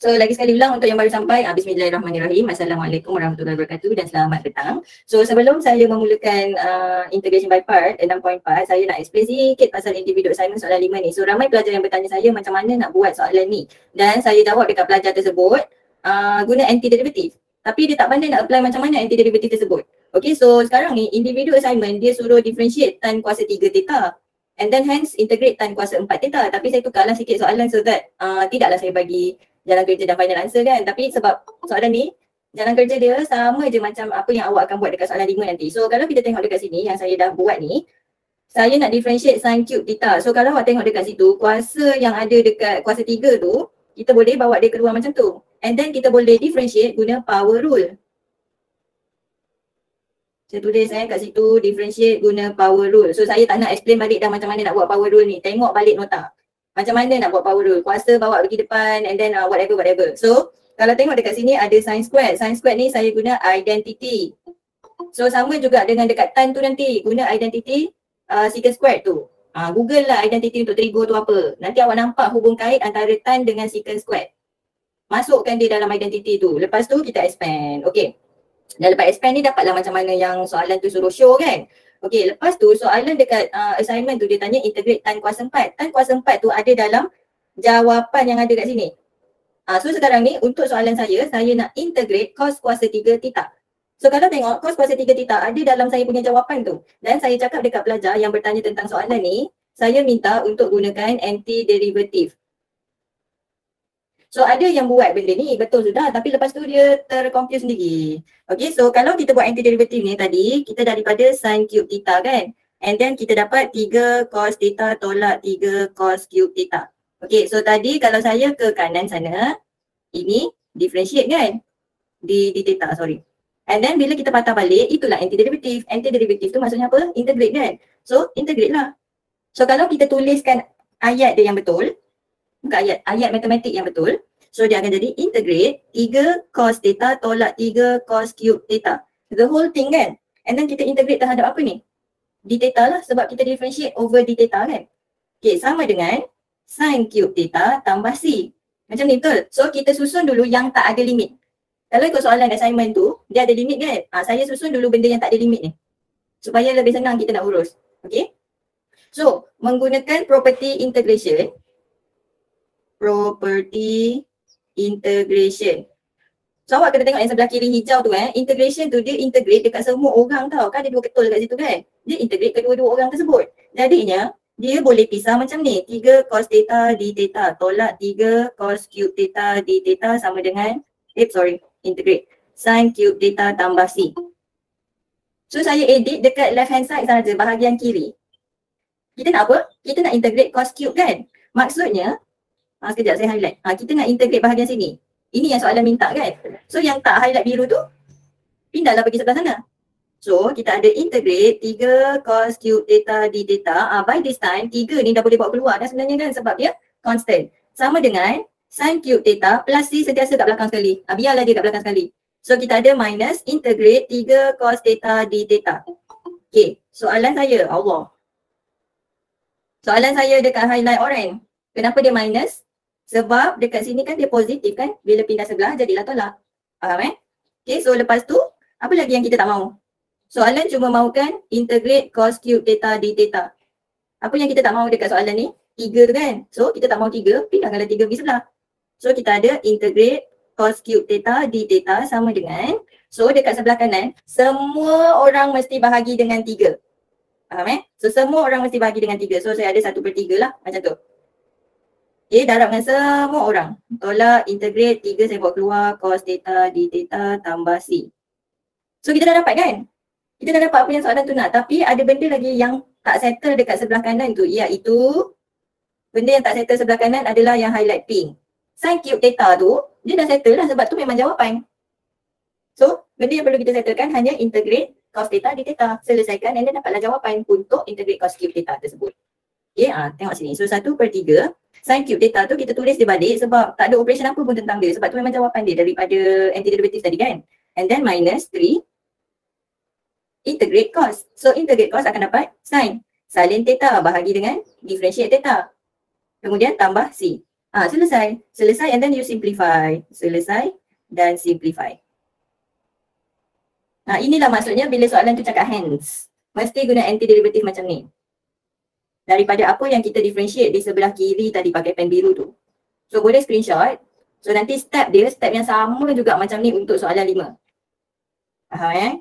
So lagi sekali ulang untuk yang baru sampai, bismillahirrahmanirrahim. Assalamualaikum warahmatullahi wabarakatuh dan selamat datang. So sebelum saya memulakan integration by part 6.4, saya nak explain sikit pasal individu assignment soalan 5 ni. So ramai pelajar yang bertanya saya macam mana nak buat soalan ni, dan saya jawab dekat pelajar tersebut guna antiderivatif. Tapi dia tak pandai nak apply macam mana antiderivatif tersebut. Okay, so sekarang ni individu assignment dia suruh differentiate tan kuasa 3 theta and then hence integrate tan kuasa 4 theta. Tapi saya tukarlah sikit soalan so that tidaklah saya bagi jalan kerja dan final answer kan. Tapi sebab soalan ni jalan kerja dia sama je macam apa yang awak akan buat dekat soalan 5 nanti. So kalau kita tengok dekat sini yang saya dah buat ni, saya nak differentiate sin cube theta. So kalau awak tengok dekat situ, kuasa yang ada dekat kuasa 3 tu, kita boleh bawa dia keluar macam tu. And then kita boleh differentiate guna power rule. Saya tulis kat situ differentiate guna power rule. So saya tak nak explain balik dah macam mana nak buat power rule ni. Tengok balik nota. Macam mana nak buat power rule. Kuasa bawa pergi depan and then whatever. So kalau tengok dekat sini ada sin square. Sin square ni saya guna identity. So sama juga dengan dekat tan tu nanti. Guna identity secant square tu. Google lah identity untuk trigo tu apa. Nanti awak nampak hubung kait antara tan dengan secant square. Masukkan dia dalam identity tu. Lepas tu kita expand. Okay. Dan lepas expand ni dapatlah macam mana yang soalan tu suruh show kan. Okay, lepas tu soalan dekat assignment tu dia tanya integrate tan kuasa 4. Tan kuasa 4 tu ada dalam jawapan yang ada kat sini. So sekarang ni untuk soalan saya nak integrate cos kuasa 3 theta. So kalau tengok cos kuasa 3 theta ada dalam saya punya jawapan tu. Dan saya cakap dekat pelajar yang bertanya tentang soalan ni, saya minta untuk gunakan antiderivative. So ada yang buat benda ni, betul sudah, tapi lepas tu dia terconfuse sendiri. Okay, so kalau kita buat antiderivative ni tadi, kita daripada sin cube theta kan. And then kita dapat 3 cos theta tolak 3 cos cube theta. Okay, so tadi kalau saya ke kanan sana, ini differentiate kan. Di theta, sorry. And then bila kita patah balik, itulah antiderivative. Antiderivative tu maksudnya apa? Integrate kan. So integrate lah. So kalau kita tuliskan ayat dia yang betul, bukan ayat matematik yang betul. So dia akan jadi integrate 3 cos theta tolak 3 cos cube theta. The whole thing kan. And then kita integrate terhadap apa ni? D theta lah sebab kita differentiate over D theta kan. Okay, sama dengan sin cube theta tambah C. Macam ni betul. So kita susun dulu yang tak ada limit. Kalau ikut soalan assignment tu, dia ada limit kan. Saya susun dulu benda yang tak ada limit ni. Supaya lebih senang kita nak urus. Okay. So menggunakan property integration. So awak kena tengok yang sebelah kiri hijau tu integration tu dia integrate dekat semua orang tau. Kan ada 2 ketul kat situ kan. Dia integrate kedua-dua orang tersebut. Jadinya dia boleh pisah macam ni. 3 cos theta d theta tolak 3 cos cube theta d theta sama dengan integrate sin cube theta tambah C. So saya edit dekat left hand side saja bahagian kiri. Kita nak apa? Kita nak integrate cos cube kan. Maksudnya sekejap saya highlight. Kita nak integrate bahagian sini. Ini yang soalan minta kan. So yang tak highlight biru tu, pindahlah pergi sebelah sana. So kita ada integrate 3 cos cube theta d theta. By this time 3 ni dah boleh bawa keluar dah sebenarnya kan sebab dia constant. Sama dengan sin cube theta plus C sentiasa kat belakang sekali. Biarlah dia kat belakang sekali. So kita ada minus integrate 3 cos theta d theta. Okay, soalan saya, soalan saya dekat highlight orange. Kenapa dia minus? Sebab dekat sini kan dia positif kan. Bila pindah sebelah jadilah tolak. Faham Okay, so lepas tu apa lagi yang kita tak mahu? Soalan cuma mahukan integrate cos cube theta d theta. Apa yang kita tak mahu dekat soalan ni? 3 tu kan. So kita tak mahu 3, pindahkanlah 3 pergi sebelah. So kita ada integrate cos cube theta d theta sama dengan, so dekat sebelah kanan semua orang mesti bahagi dengan 3. Faham So semua orang mesti bahagi dengan 3. So saya ada 1/3 lah macam tu. Okay, darab dengan semua orang. Tolak integrate 3 saya buat keluar cos theta d theta tambah C. So kita dah dapat kan? Kita dah dapat apa yang soalan tu nak. Tapi ada benda lagi yang tak settle dekat sebelah kanan tu. Iaitu benda yang tak settle sebelah kanan adalah yang highlight pink. Sin cube theta tu dia dah settle lah sebab tu memang jawapan. So benda yang perlu kita settlekan hanya integrate cos theta d theta. Selesaikan dan dapatlah jawapan untuk integrate cos cube theta tersebut. Okay, tengok sini. So 1/3 sin cube theta tu kita tulis dia balik sebab tak ada operation apa pun tentang dia. Sebab tu memang jawapan dia daripada antiderivative tadi kan. And then minus 3 integrate cos. So integrate cos akan dapat sin. Salin theta bahagi dengan differentiate theta. Kemudian tambah C. Selesai. Selesai and then you simplify. Selesai dan simplify. Inilah maksudnya bila soalan tu cakap hence. Mesti guna antiderivative macam ni. Daripada apa yang kita differentiate di sebelah kiri tadi pakai pen biru tu. So boleh screenshot. So nanti step dia, step yang sama juga macam ni untuk soalan 5. Faham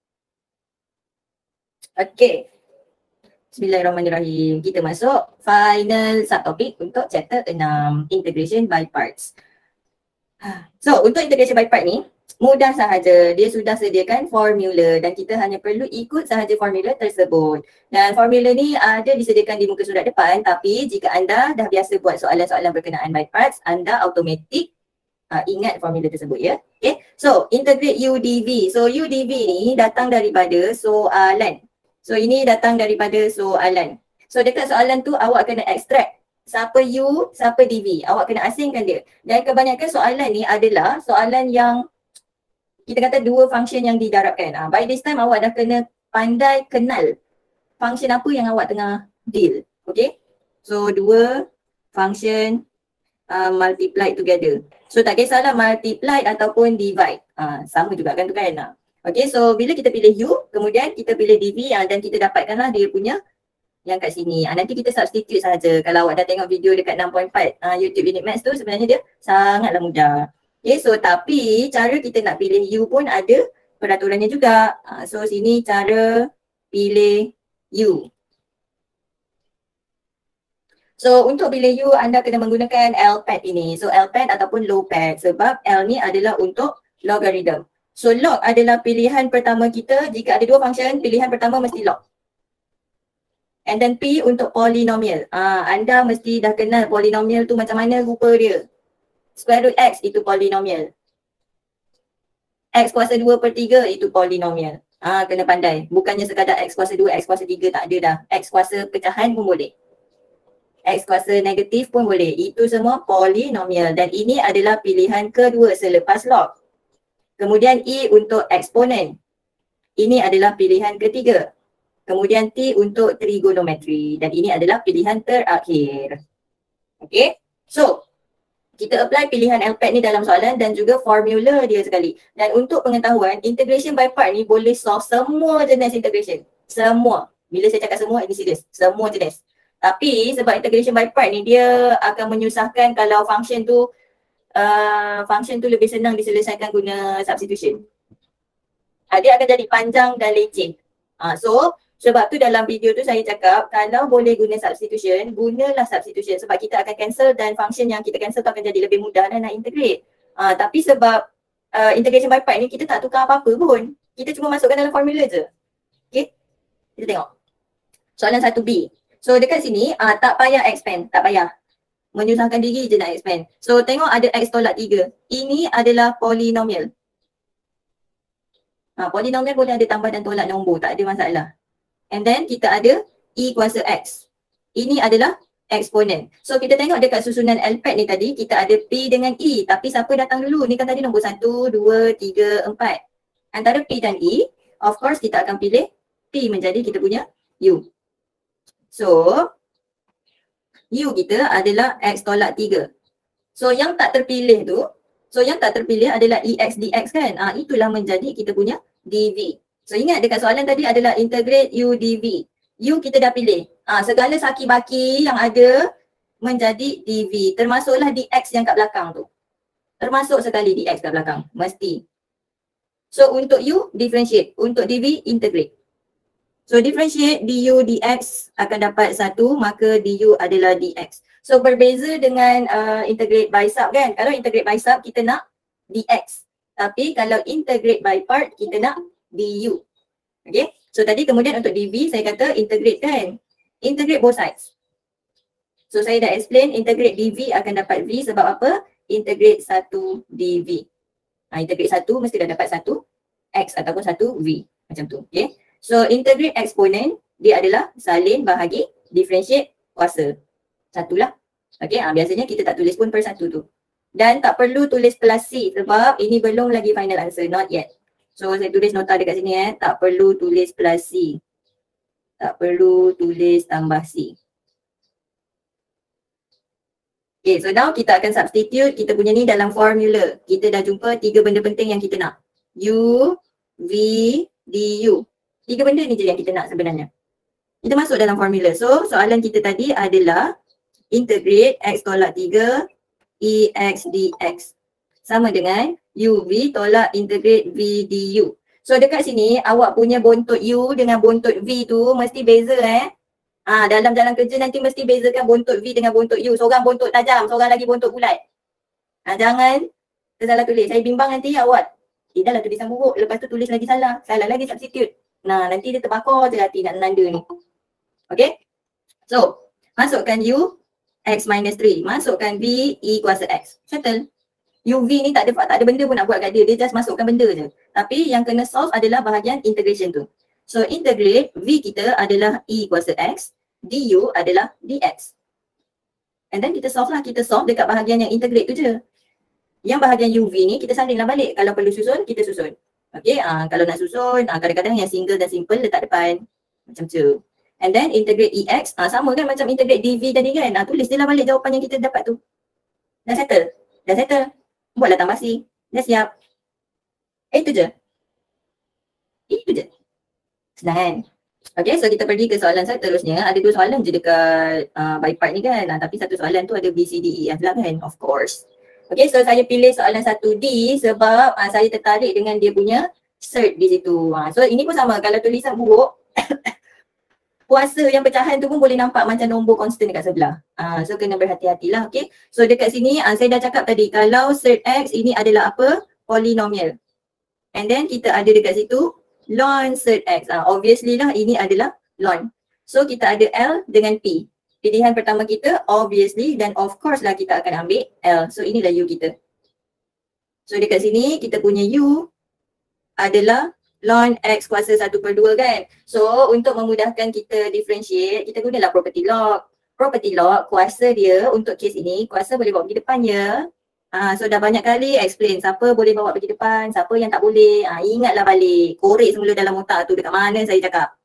Okay. Bismillahirrahmanirrahim. Kita masuk final subtopic untuk chapter 6, integration by parts. So untuk integration by part ni, mudah sahaja. Dia sudah sediakan formula dan kita hanya perlu ikut sahaja formula tersebut. Dan formula ni ada disediakan di muka surat depan, tapi jika anda dah biasa buat soalan-soalan berkenaan by parts, anda automatik ingat formula tersebut ya. Okay. So integrate U dV. So U dV ni datang daripada soalan. So ini datang daripada soalan. So dekat soalan tu awak kena extract siapa U, siapa dV. Awak kena asingkan dia. Dan kebanyakan soalan ni adalah soalan yang kita kata dua function yang didarabkan. By this time awak dah kena pandai kenal function apa yang awak tengah deal. Okay. So dua function multiplied together. So tak kisahlah multiplied ataupun divide. Sama juga kan tu kan. Okay, so bila kita pilih U, kemudian kita pilih dV dan kita dapatkanlah dia punya yang kat sini. Nanti kita substitute saja. Kalau awak dah tengok video dekat 6.4 YouTube Unit Maths tu sebenarnya dia sangatlah mudah. Okay, so tapi cara kita nak pilih U pun ada peraturannya juga. So sini cara pilih U. So untuk pilih U anda kena menggunakan LPAT ini. So LPAT ataupun low pad sebab L ni adalah untuk logarithm. So log adalah pilihan pertama kita. Jika ada dua function, pilihan pertama mesti log. And then P untuk polinomial. Anda mesti dah kenal polinomial tu macam mana rupa dia. Square root X itu polinomial. X kuasa 2/3 itu polinomial. Kena pandai. Bukannya sekadar X kuasa 2, X kuasa 3 tak ada dah. X kuasa pecahan pun boleh. X kuasa negatif pun boleh. Itu semua polinomial. Dan ini adalah pilihan kedua selepas log. Kemudian E untuk eksponen. Ini adalah pilihan ketiga. Kemudian T untuk trigonometri. Dan ini adalah pilihan terakhir. Okay. So, kita apply pilihan LPAT ni dalam soalan dan juga formula dia sekali. Dan untuk pengetahuan, integration by part ni boleh solve semua jenis integration. Semua. Bila saya cakap semua, ini serius. Semua jenis. Tapi sebab integration by part ni dia akan menyusahkan kalau function tu lebih senang diselesaikan guna substitution. Dia akan jadi panjang dan leceh. So sebab tu dalam video tu saya cakap kalau boleh guna substitution, gunalah substitution sebab kita akan cancel dan function yang kita cancel tu akan jadi lebih mudah dan nak integrate. Tapi sebab integration by part ni kita tak tukar apa-apa pun. Kita cuma masukkan dalam formula je. Okay, kita tengok. Soalan 1B. So dekat sini tak payah expand, tak payah. Menyusahkan diri je nak expand. So tengok ada X tolak 3. Ini adalah polinomial. Polinomial boleh ada tambah dan tolak nombor, tak ada masalah. And then kita ada E kuasa X. Ini adalah eksponen. So kita tengok dekat susunan LPAT ni tadi, kita ada P dengan E. Tapi siapa datang dulu? Ni kan tadi nombor 1, 2, 3, 4. Antara P dan E, of course kita akan pilih P menjadi kita punya U. So U kita adalah X tolak 3. So yang tak terpilih tu, adalah EX dx kan. Itulah menjadi kita punya dV. So ingat dekat soalan tadi adalah integrate U dV. U kita dah pilih. Segala saki-baki yang ada menjadi dV. Termasuklah dx yang kat belakang tu. Termasuk sekali dx kat belakang. Mesti. So untuk U differentiate. Untuk dV integrate. So differentiate du dx akan dapat 1, maka du adalah dx. So berbeza dengan integrate by sub kan. Kalau integrate by sub kita nak dx. Tapi kalau integrate by part kita nak du. Okay. So tadi kemudian untuk dv saya kata integrate kan. Integrate both sides. So saya dah explain integrate dv akan dapat v sebab apa? Integrate 1 dv. Integrate 1 mesti dah dapat 1 x ataupun 1 v. Macam tu. Okay. So integrate eksponen dia adalah salin bahagi differentiate kuasa. Satulah. Okay, biasanya kita tak tulis pun per satu tu. Dan tak perlu tulis plus C sebab ini belum lagi final answer, not yet. So saya tulis nota dekat sini tak perlu tulis plus C. Tak perlu tulis tambah C. Okay, so now kita akan substitute kita punya ni dalam formula. Kita dah jumpa 3 benda penting yang kita nak. U, V, du. 3 benda ni je yang kita nak sebenarnya. Kita masuk dalam formula. So, soalan kita tadi adalah integrate x tolak 3 EX dx. Sama dengan UV tolak integrate V du. So, dekat sini awak punya bontot U dengan bontot V tu mesti beza dalam jalan kerja nanti mesti bezakan bontot V dengan bontot U. Seorang bontot tajam, seorang lagi bontot bulat. Jangan tersalah tulis. Saya bimbang nanti awak. Dah lah tulisan buruk. Lepas tu tulis lagi salah. Salah lagi substitute. Nanti dia terbakar je hati nak nanda ni. Okay. So, masukkan U X minus 3. Masukkan V E kuasa X. Settle. UV ni tak ada benda pun nak buat kat dia. Dia just masukkan benda je. Tapi yang kena solve adalah bahagian integration tu. So, integrate V kita adalah E kuasa X, du adalah dx. And then kita solve lah. Kita solve dekat bahagian yang integrate tu je. Yang bahagian UV ni kita sandinglah balik. Kalau perlu susun, kita susun. Okay, kalau nak susun, kadang-kadang yang single dan simple letak depan. Macam tu. And then integrate EX, sama kan macam integrate DV tadi kan. Tulis je lah balik jawapan yang kita dapat tu. Dah settle? Dah settle? Buatlah tambah C. Dah siap? Itu je. Itu je. Senang kan? Okay, so kita pergi ke soalan seterusnya. Ada 2 soalan je dekat by part ni kan. Tapi satu soalan tu ada B, C, D, E, F lah kan. Of course. Okay, so saya pilih soalan 1D sebab saya tertarik dengan dia punya cert di situ. So ini pun sama. Kalau tulisan buruk, kuasa yang pecahan tu pun boleh nampak macam nombor constant dekat sebelah. So kena berhati-hatilah. Okay. So dekat sini saya dah cakap tadi. Kalau cert X ini adalah apa? Polinomial. And then kita ada dekat situ ln cert X. Obviously lah ini adalah ln. So kita ada L dengan P. Pilihan pertama kita obviously dan of course lah kita akan ambil L. So inilah U kita. So dekat sini kita punya U adalah ln X kuasa 1/2 kan. So untuk memudahkan kita differentiate, kita gunalah property log. Property log kuasa dia untuk kes ini, kuasa boleh bawa pergi depan ya. So dah banyak kali explain siapa boleh bawa pergi depan, siapa yang tak boleh. Ingatlah balik, korek semula dalam otak tu dekat mana saya cakap.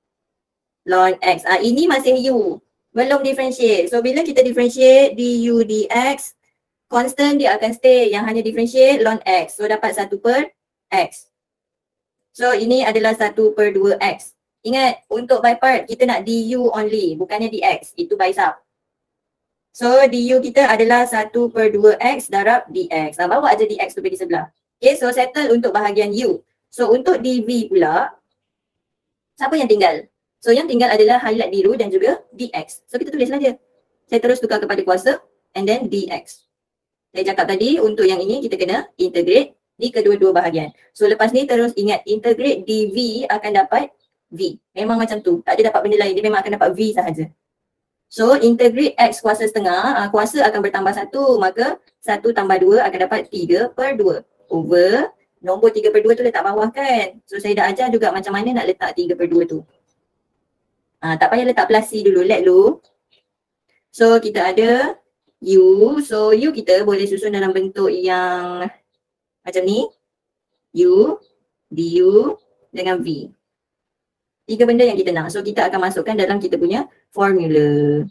Ln X, ini masih U, belum differentiate. So bila kita differentiate du dx, constant dia akan stay, yang hanya differentiate ln X. So dapat 1/X. So ini adalah 1/2x. Ingat untuk by part kita nak du only, bukannya dx, itu by sub. So du kita adalah 1/2x darab dx. Bawa aja dx tu pergi sebelah. Okay, so settle untuk bahagian u. So untuk dv pula, siapa yang tinggal? So yang tinggal adalah highlight biru dan juga dx. So kita tulislah dia. Saya terus tukar kepada kuasa and then dx. Saya cakap tadi untuk yang ini kita kena integrate di kedua-dua bahagian. So lepas ni terus ingat integrate dv akan dapat v. Memang macam tu. Tak ada dapat benda lain. Dia memang akan dapat v sahaja. So integrate x kuasa setengah, kuasa akan bertambah 1. Maka 1 tambah 2 akan dapat 3/2. Over nombor 3/2 tu letak bawah kan. So saya dah ajar juga macam mana nak letak 3/2 tu. Tak payah letak plus C dulu, let dulu. So kita ada U. So U kita boleh susun dalam bentuk yang macam ni. U, du dengan V. 3 benda yang kita nak. So kita akan masukkan dalam kita punya formula.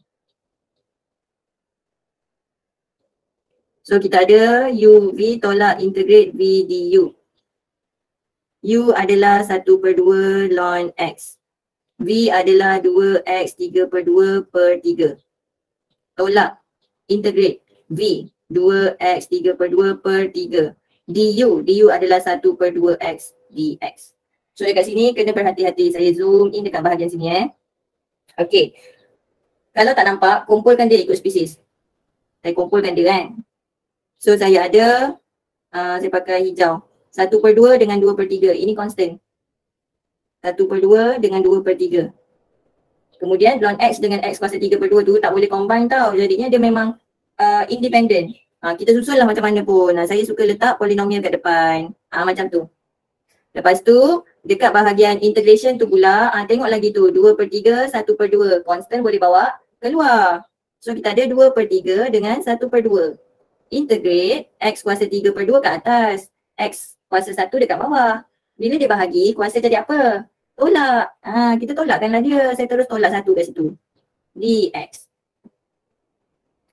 So kita ada UV tolak integrate V du. U adalah 1/2 ln X. V adalah 2x 3/2/3. Tolak integrate V 2x 3/2/3. Du adalah 1/2x dx. So dekat sini kena berhati-hati. Saya zoom in dekat bahagian sini Okay. Kalau tak nampak, kumpulkan dia ikut spesies. Saya kumpulkan dia kan. So saya ada, saya pakai hijau. 1/2 dengan 2/3. Ini constant. 1/2 dengan 2/3. Kemudian ln X dengan X kuasa 3/2 tu tak boleh combine tau. Jadinya dia memang independent. Kita susunlah macam mana pun. Saya suka letak polinomial kat depan. Macam tu. Lepas tu, dekat bahagian integration tu pula, tengok lagi tu. 2/3, 1/2. Constant boleh bawa keluar. So kita ada 2/3 dengan 1/2. Integrate X kuasa 3/2 kat atas. X kuasa 1 dekat bawah. Bila dia bahagi, kuasa jadi apa? Tolak. Kita tolakkanlah dia. Saya terus tolak 1 kat situ. Dx.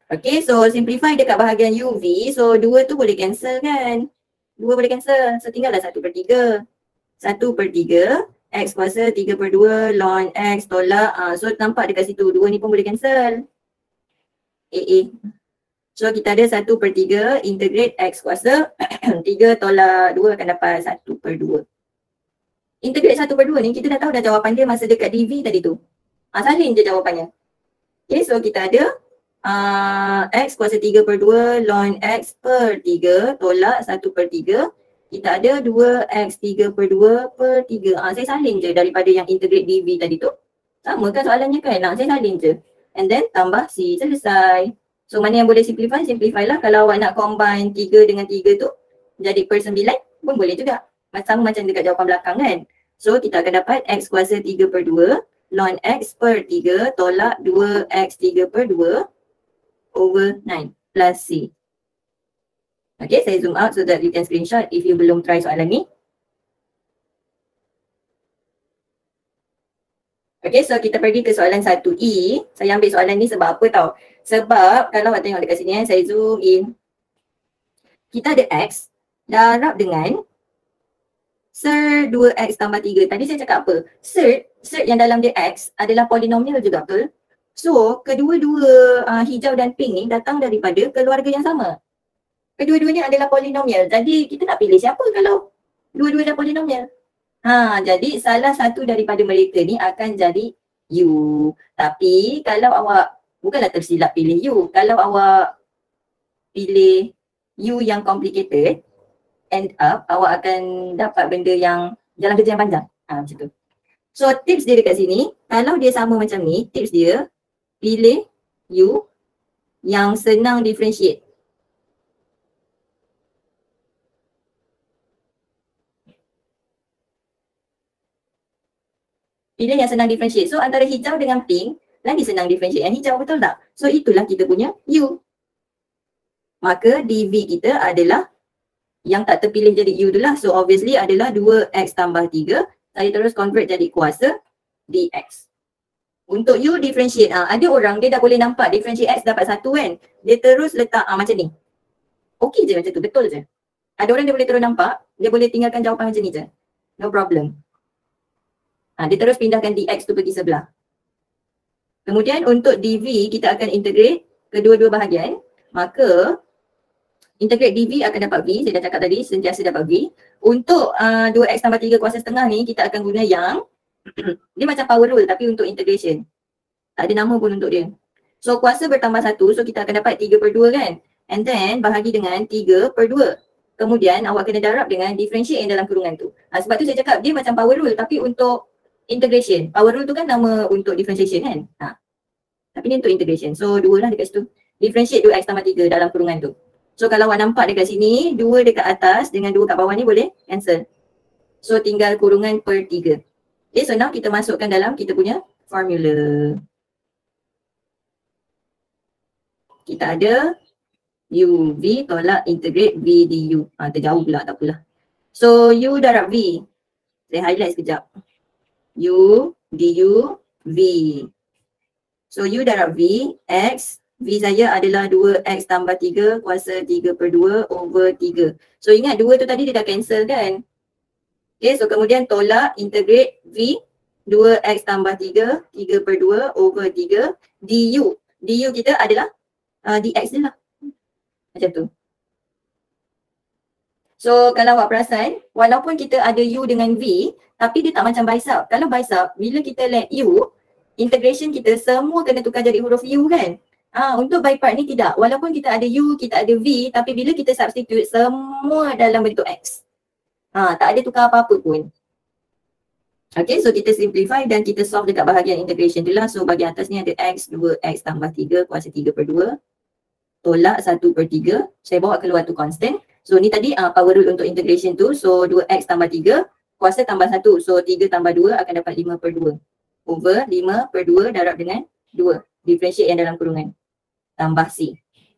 Okay, so simplify dekat bahagian UV. So 2 tu boleh cancel kan? 2 boleh cancel. So tinggallah 1/3. 1/3 X kuasa 3/2 ln X tolak. So nampak dekat situ 2 ni pun boleh cancel. AA. So kita ada 1/3 integrate X kuasa 3 tolak 2 akan dapat 1/2. Integrate 1/2 ni kita dah tahu dah jawapan dia masa dekat DV tadi tu. Salin je jawapannya. Okay, so kita ada X kuasa 3/2 ln X per 3 tolak 1/3. Kita ada 2X 3/2/3. Saya salin je daripada yang integrate DV tadi tu. Sama kan soalannya kan? Saya salin je. And then tambah C. Selesai. So mana yang boleh simplify? Simplify lah. Kalau awak nak combine 3 dengan 3 tu jadi per 9 pun boleh juga. Sama macam dekat jawapan belakang kan? So kita akan dapat X kuasa 3/2 ln X per 3 tolak 2X 3/2 over 9 plus C. Okay, saya zoom out so that you can screenshot if you belum try soalan ni. Okay, so kita pergi ke soalan 1E. Saya ambil soalan ni sebab apa tau? Sebab kalau awak tengok dekat sini saya zoom in. Kita ada X darab dengan ser 2X tambah 3. Tadi saya cakap apa? Ser yang dalam dia X adalah polinomial juga, betul? So, kedua-dua hijau dan pink ni datang daripada keluarga yang sama. Kedua-duanya adalah polinomial. Jadi kita nak pilih siapa kalau dua-dua dah polinomial? Jadi salah satu daripada mereka ni akan jadi U. Tapi kalau awak bukanlah tersilap pilih U. Kalau awak pilih U yang complicated, end up awak akan dapat benda yang jalan kerja yang panjang. Macam tu. So tips dia dekat sini, kalau dia sama macam ni, tips dia pilih U yang senang differentiate. Pilih yang senang differentiate. So antara hijau dengan pink, lagi senang differentiate yang hijau, betul tak? So itulah kita punya U. Maka DV kita adalah yang tak terpilih jadi U tu lah. So obviously adalah 2X tambah 3. Saya terus convert jadi kuasa DX. Untuk U differentiate, ada orang dia dah boleh nampak differentiate X dapat 1 kan. Dia terus letak macam ni. Okey je macam tu, betul je. Ada orang dia boleh terus nampak, dia boleh tinggalkan jawapan macam ni je. No problem. Dia terus pindahkan DX tu pergi sebelah. Kemudian untuk DV kita akan integrate kedua-dua bahagian. Maka integrate DV akan dapat V, saya dah cakap tadi sentiasa dapat V. Untuk 2X tambah 3 kuasa setengah ni kita akan guna yang dia macam power rule tapi untuk integration. Tak ada nama pun untuk dia. So kuasa bertambah 1, so kita akan dapat 3/2 kan. And then bahagi dengan 3/2. Kemudian awak kena darab dengan differentiate yang dalam kurungan tu. Sebab tu saya cakap dia macam power rule tapi untuk integration. Power rule tu kan nama untuk differentiation kan. Tapi ni untuk integration. So 2 lah dekat situ. Differentiate 2X tambah 3 dalam kurungan tu. So kalau awak nampak dekat sini, 2 dekat atas dengan 2 kat bawah ni boleh cancel. So tinggal kurungan per 3. Okay, so now kita masukkan dalam kita punya formula. Kita ada UV tolak integrate V du. Terjauh pula, tak apalah. So U darab V. Saya highlight sekejap. U du V. So U darab V, X, V saya adalah 2X tambah 3 kuasa 3/2 over 3. So ingat 2 tu tadi dia dah cancel kan? Okay, so kemudian tolak integrate V, 2X tambah 3, 3/2 over 3 du. Du kita adalah dx je lah. Macam tu. So kalau awak perasan, walaupun kita ada U dengan V, tapi dia tak macam bicep. Kalau bicep, bila kita let U, integration kita semua kena tukar jadi huruf U kan? Untuk by part ni tidak. Walaupun kita ada U, kita ada V, tapi bila kita substitute semua dalam bentuk X. Tak ada tukar apa-apa pun. Okay, so kita simplify dan kita solve dekat bahagian integration tu lah. So bahagian atas ni ada X, 2X tambah 3 kuasa 3/2 tolak 1/3. Saya bawa keluar tu constant. So ni tadi power rule untuk integration tu. So 2X tambah 3 kuasa tambah 1. So 3 tambah 2 akan dapat 5/2 over 5/2 darab dengan 2. Differentiate yang dalam kurungan. Tambah C.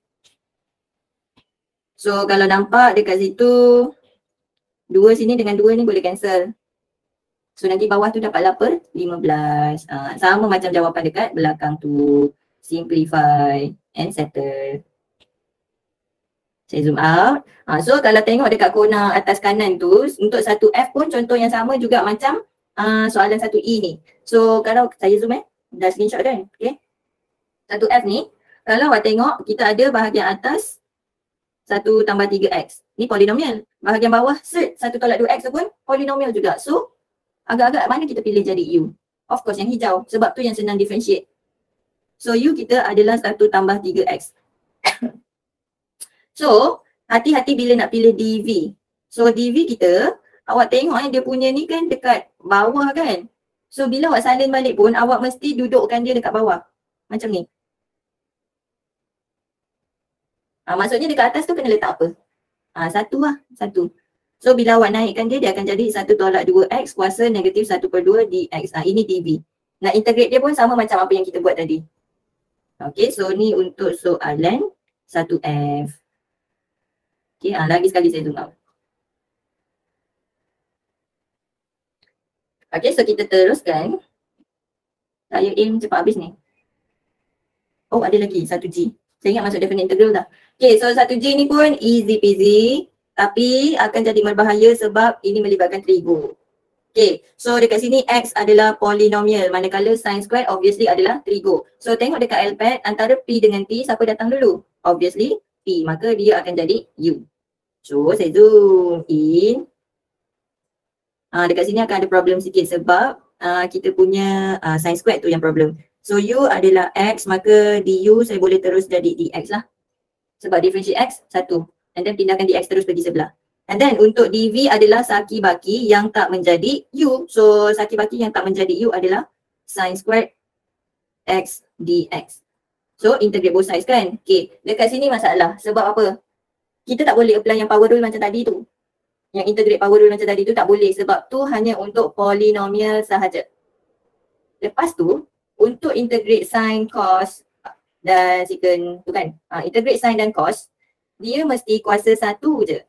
So kalau nampak dekat situ 2 sini dengan 2 ni boleh cancel. So nanti bawah tu dapatlah per 15. Sama macam jawapan dekat belakang tu. simplify and settle. Saya zoom out. So kalau tengok dekat corner atas kanan tu, untuk satu F pun contoh yang sama juga macam soalan satu E ni. So kalau saya zoom dah screenshot kan. Okay. Satu F ni, kalau awak tengok kita ada bahagian atas 1 tambah 3x. Ni polinomial. Bahagian bawah cert 1 tolak 2x tu pun polinomial juga. So agak-agak mana kita pilih jadi U? Of course yang hijau. Sebab tu yang senang differentiate. So U kita adalah 1 tambah 3x. So, hati-hati bila nak pilih DV. So, DV kita, awak tengok dia punya ni kan dekat bawah kan. So, bila awak salin balik pun, awak mesti dudukkan dia dekat bawah. Macam ni. Maksudnya dekat atas tu kena letak apa? 1 lah, 1. So, bila awak naikkan dia, dia akan jadi 1 tolak 2x kuasa negatif 1/2 dx. Ini DV. Nak integrate dia pun sama macam apa yang kita buat tadi. Okay, so ni untuk soalan 1F. Okay, lagi sekali saya zoom out. Okay, so kita teruskan. Saya aim cepat habis ni. Oh, ada lagi 1G. Saya ingat masuk definite integral dah. Okay, so 1G ni pun easy peasy. Tapi akan jadi berbahaya sebab ini melibatkan trigo. Okay, so dekat sini X adalah polinomial. Manakala sin square obviously adalah trigo. So tengok dekat LPAT antara P dengan T siapa datang dulu? Obviously P. Maka dia akan jadi U. So saya zoom in. Dekat sini akan ada problem sikit sebab kita punya sin square tu yang problem. So U adalah X, maka du saya boleh terus jadi dx lah. Sebab differentiate X 1. And then pindahkan dx terus pergi sebelah. And then untuk dv adalah saki-baki yang tak menjadi U. So saki-baki yang tak menjadi U adalah sin square X dx. So integrate both sides kan. Okay, dekat sini masalah. Sebab apa? Kita tak boleh apply yang power rule macam tadi tu. Yang integrate power rule macam tadi tu tak boleh. Sebab tu hanya untuk polinomial sahaja. Lepas tu, untuk integrate sin, cos dan secant tu kan. Integrate sin dan cos, dia mesti kuasa 1 je.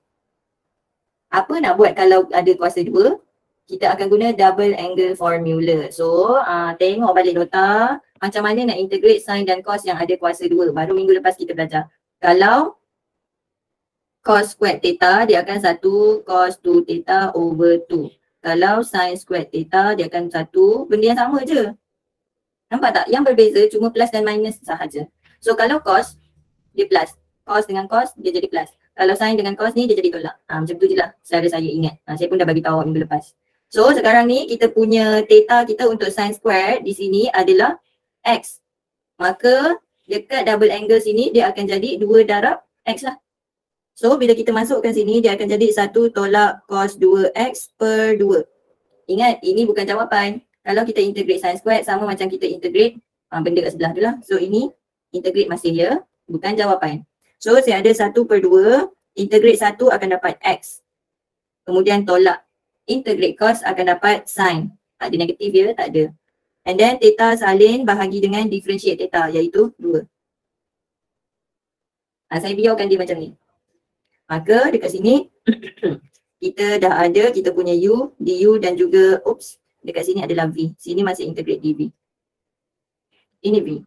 Apa nak buat kalau ada kuasa 2? Kita akan guna double angle formula. So, tengok balik nota. Macam mana nak integrate sin dan cos yang ada kuasa 2. Baru minggu lepas kita belajar. Kalau cos squared theta dia akan 1 cos 2 theta over 2. Kalau sin squared theta dia akan 1, benda yang sama je. Nampak tak? Yang berbeza cuma plus dan minus sahaja. So kalau cos dia plus, cos dengan cos dia jadi plus. Kalau sin dengan cos ni dia jadi tolak. Macam tu je lah secara saya ingat. Saya pun dah bagi tahu minggu lepas. So sekarang ni kita punya theta kita untuk sin squared di sini adalah x. Maka dekat double angle sini dia akan jadi 2 darab x lah. So bila kita masukkan sini dia akan jadi 1 tolak cos 2x per 2. Ingat ini bukan jawapan. Kalau kita integrate sin squared sama macam kita integrate benda kat sebelah tu lah. So ini integrate masih ya, bukan jawapan. So saya ada 1 per 2, integrate 1 akan dapat x. Kemudian tolak, integrate cos akan dapat sin. Ada negatif ya, tak ada. And then theta salin bahagi dengan differentiate theta iaitu 2. Saya biarkan dia macam ni. Maka dekat sini kita dah ada kita punya U, du dan juga dekat sini adalah V. Sini masih integrate dv. Ini V.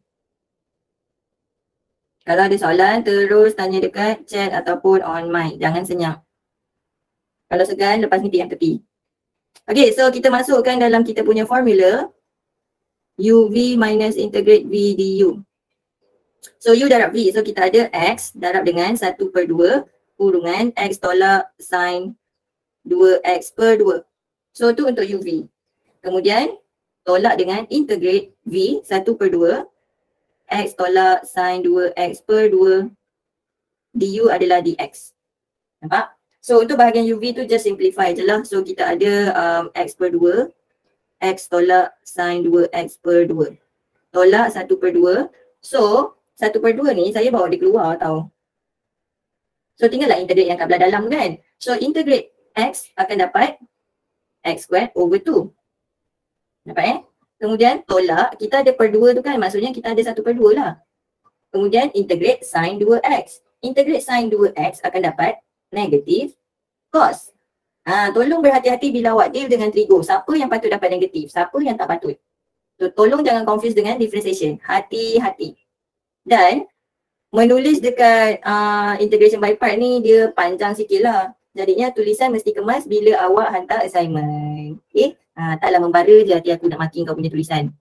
Kalau ada soalan terus tanya dekat chat ataupun on mic. Jangan senyap. Kalau segan lepas ni PM tepi. Okay, so kita masukkan dalam kita punya formula UV minus integrate V du. So U darab V. So kita ada X darab dengan 1 per 2 kurungan X tolak sin 2X per 2. So tu untuk UV. Kemudian tolak dengan integrate V 1 per 2 X tolak sin 2X per 2 du adalah dx. Nampak? So untuk bahagian UV tu just simplify je lah. So kita ada X per 2 X tolak sin 2X per 2 tolak 1 per 2. So 1 per 2 ni saya bawa dia keluar tau. So tinggallah integrate yang kat belah dalam kan. So integrate X akan dapat X squared over 2. Nampak Kemudian tolak, kita ada per 2 tu kan. Maksudnya kita ada 1 per 2 lah. Kemudian integrate sin 2X. Integrate sin 2X akan dapat negatif cos. Tolong berhati-hati bila awak deal dengan trigo. Siapa yang patut dapat negatif, siapa yang tak patut. So tolong jangan confuse dengan differentiation. Hati-hati. Dan menulis dekat integration by part ni dia panjang sikit lah. Jadinya tulisan mesti kemas bila awak hantar assignment. Okay? Taklah membara je hati aku nak maki kau punya tulisan.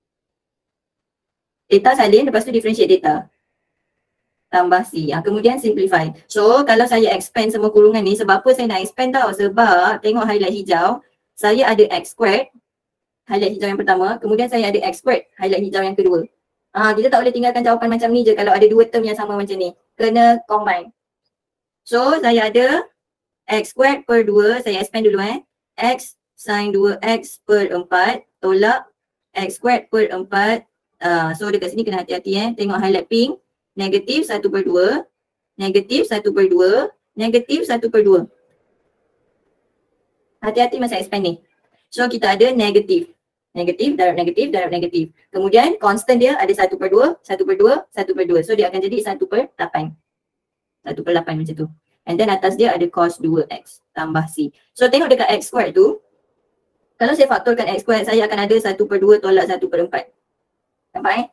Data salin, lepas tu differentiate data. Tambah C. Kemudian simplify. So kalau saya expand semua kurungan ni, sebab apa saya nak expand tau? Sebab tengok highlight hijau, saya ada X squared, highlight hijau yang pertama. Kemudian saya ada X squared, highlight hijau yang kedua. Kita tak boleh tinggalkan jawapan macam ni je kalau ada dua term yang sama macam ni. Kena combine. So saya ada X squared per 2, saya expand dulu X sin 2X per 4 tolak X squared per 4. So dekat sini kena hati-hati tengok highlight pink. Negatif 1 per 2, negatif 1 per 2, negatif 1 per 2. Hati-hati masa expand ni. So kita ada negatif. Negatif darab negatif darab negatif. Kemudian constant dia ada 1 per 2, 1 per 2, 1 per 2. So dia akan jadi 1 per 8. 1 per 8 macam tu. And then atas dia ada cos 2x tambah C. So tengok dekat x squared tu. Kalau saya faktorkan x squared, saya akan ada 1 per 2 tolak 1 per 4. Nampak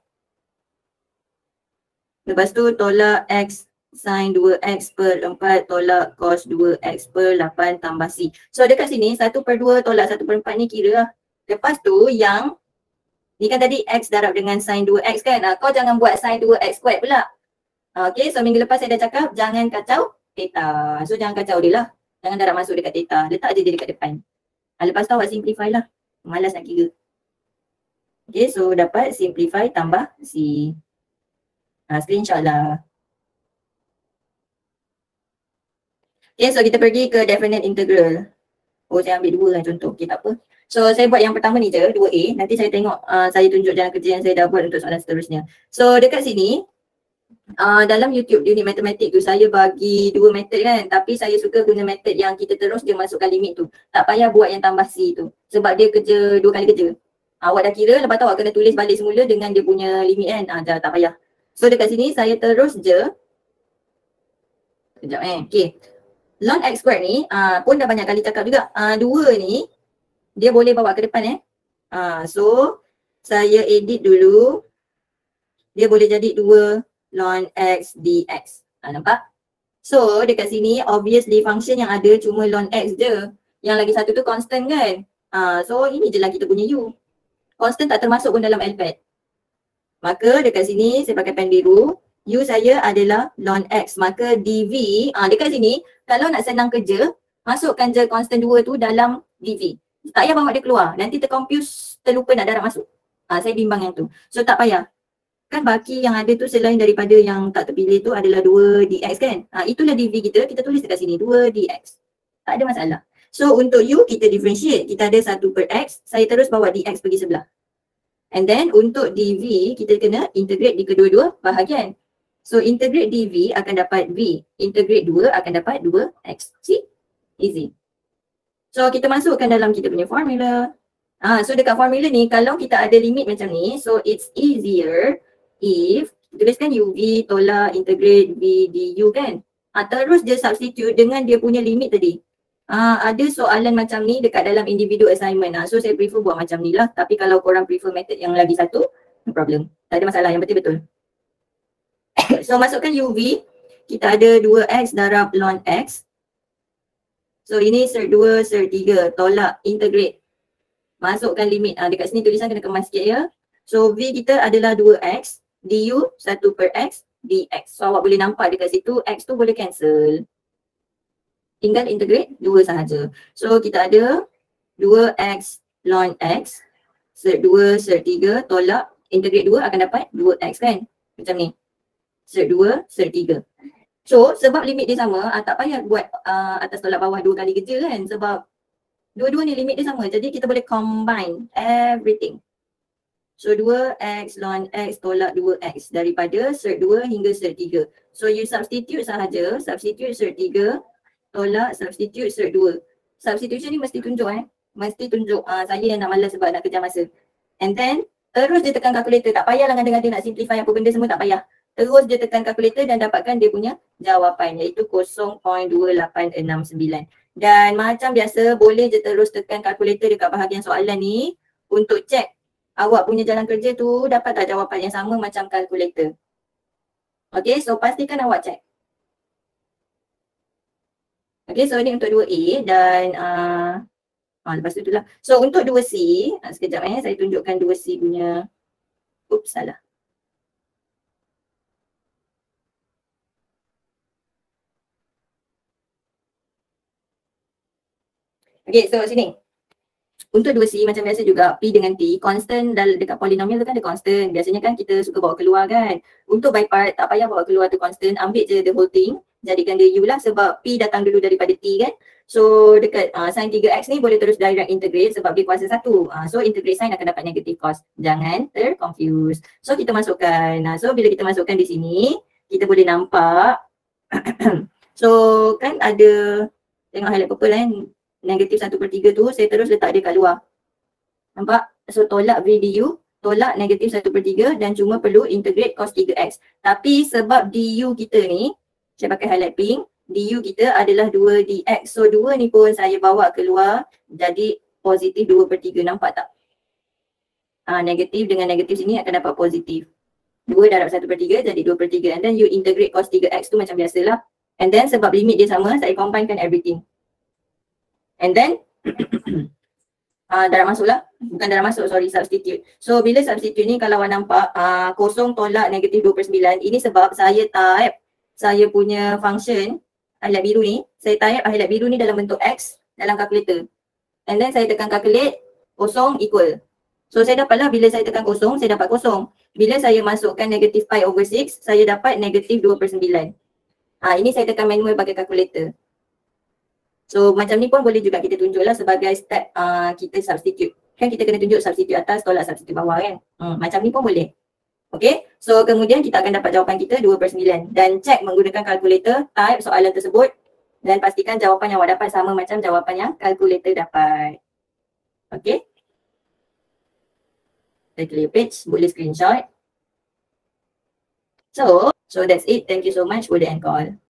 Lepas tu tolak x sin 2x per 4 tolak cos 2x per 8 tambah C. So dekat sini 1 per 2 tolak 1 per 4 ni kira lah. Lepas tu yang ni kan tadi x darab dengan sin 2x kan. Kau jangan buat sin 2x squared pula. Okay, so minggu lepas saya dah cakap jangan kacau theta. So jangan kacau dia lah. Jangan darab masuk dekat theta. Letak je dia dekat depan. Lepas tu awak simplify lah. Malas nak kira. Okay, so dapat simplify tambah C. Screenshot lah. Okay, so kita pergi ke definite integral. Oh, saya ambil dua lah contoh. Okay, tak apa. So, saya buat yang pertama ni je, 2A. Nanti saya tengok, saya tunjuk jalan kerja yang saya dah buat untuk soalan seterusnya. So, dekat sini, dalam YouTube unit matematik tu, saya bagi dua method kan. Tapi saya suka guna method yang kita terus dia masukkan limit tu. Tak payah buat yang tambah C tu. Sebab dia kerja dua kali kerja. Awak dah kira, lepas tu awak kena tulis balik semula dengan dia punya limit kan. Tak payah. So, dekat sini, saya terus je. Sekejap Okay. Ln x squared ni pun dah banyak kali cakap juga. 2 ni dia boleh bawa ke depan So saya edit dulu. Dia boleh jadi 2 ln x dx. Nampak? So dekat sini obviously function yang ada cuma ln x je. Yang lagi satu tu constant kan. So ini je lah kita punya u. Constant tak termasuk pun dalam LPAT. Maka dekat sini saya pakai pen biru. U saya adalah ln x. Maka dv, dekat sini kalau nak senang kerja, masukkan je constant 2 tu dalam dv. Tak payah bawa dia keluar. Nanti terconfuse, terlupa nak darab masuk. Saya bimbang yang tu. So tak payah. Kan baki yang ada tu selain daripada yang tak terpilih tu adalah 2 dx kan. Itulah dv kita tulis dekat sini 2 dx. Tak ada masalah. So untuk u kita differentiate. Kita ada 1 per x. Saya terus bawa dx pergi sebelah. And then untuk dv kita kena integrate di kedua-dua bahagian. So integrate dv akan dapat v. Integrate 2 akan dapat 2x. See? Easy. So kita masukkan dalam kita punya formula. So dekat formula ni kalau kita ada limit macam ni, so it's easier if tuliskan uv tolak integrate v du kan. Terus dia substitute dengan dia punya limit tadi. Ada soalan macam ni dekat dalam individu assignment. So saya prefer buat macam ni lah. Tapi kalau korang prefer method yang lagi satu, no problem. Tak ada masalah, yang betul-betul. So masukkan uv, kita ada 2x darab ln x. So ini cert 2, cert 3, tolak integrate. Masukkan limit. Dekat sini tulisan kena kemas sikit ya. So v kita adalah 2x, du 1 per x, dx. So awak boleh nampak dekat situ x tu boleh cancel. Tinggal integrate 2 sahaja. So kita ada 2x ln x, cert 2, cert 3, tolak integrate 2 akan dapat 2x kan. Macam ni. Cert 2, cert 3. So sebab limit dia sama, tak payah buat atas tolak bawah 2 kali kerja kan. Sebab dua-dua ni limit dia sama. Jadi kita boleh combine everything. So 2x ln x tolak 2x daripada cert 2 hingga cert 3. So you substitute sahaja. Substitute cert 3 tolak substitute cert 2. Substitution ni mesti tunjuk Mesti tunjuk. Saya yang nak malas sebab nak kejar masa. And then terus dia tekan kalkulator. Tak payah lah ngada-ngada nak simplify apa benda semua, tak payah. Terus dia tekan kalkulator dan dapatkan dia punya jawapan iaitu 0.2869. Dan macam biasa boleh je terus tekan kalkulator dekat bahagian soalan ni untuk cek awak punya jalan kerja tu dapat tak jawapan yang sama macam kalkulator. Okay, so pastikan awak check. Okay, so ni untuk 2A dan lepas tu itulah. So untuk 2C, sekejap saya tunjukkan 2C punya. Oops, salah. Okay, so sini. Untuk 2C macam biasa juga, P dengan T, constant dekat polinomial tu kan ada constant. Biasanya kan kita suka bawa keluar kan. Untuk by part, tak payah bawa keluar tu constant, ambil je the whole thing. Jadikan dia U lah sebab P datang dulu daripada T kan. So dekat sin 3x ni boleh terus direct integrate sebab dia kuasa 1. So integrate sin akan dapat negative cos. Jangan terconfuse. So kita masukkan. So bila kita masukkan di sini, kita boleh nampak. So kan ada, tengok highlight purple kan. Negatif 1/3 tu saya terus letak dia kat luar. Nampak? So tolak V du, tolak negatif 1/3 dan cuma perlu integrate cos 3x. Tapi sebab du kita ni, saya pakai highlight pink, du kita adalah 2 dx. So 2 ni pun saya bawa keluar jadi positif 2/3. Nampak tak? Negatif dengan negatif sini akan dapat positif. 2 darab 1/3 jadi 2/3. And then you integrate cos 3x tu macam biasalah. And then sebab limit dia sama, saya combinekan everything. And then darab masuk lah. Bukan darab masuk, sorry, substitute. So bila substitute ni kalau awak nampak kosong tolak negatif 2/9. Ini sebab saya type saya punya function highlight biru ni. Saya type highlight biru ni dalam bentuk X dalam calculator. And then saya tekan calculate, kosong equal. So saya dapatlah bila saya tekan kosong, saya dapat kosong. Bila saya masukkan negatif pi over 6, saya dapat negatif 2/9. Ini saya tekan manual pakai calculator. So macam ni pun boleh juga kita tunjuklah sebagai step kita substitute. Kan kita kena tunjuk substitute atas tolak substitute bawah kan. Macam ni pun boleh. Okay, so kemudian kita akan dapat jawapan kita 2/9. Dan check menggunakan calculator, type soalan tersebut dan pastikan jawapan yang awak dapat sama macam jawapan yang calculator dapat. Okay. Saya clear page, boleh screenshot. So that's it. Thank you so much for the end call.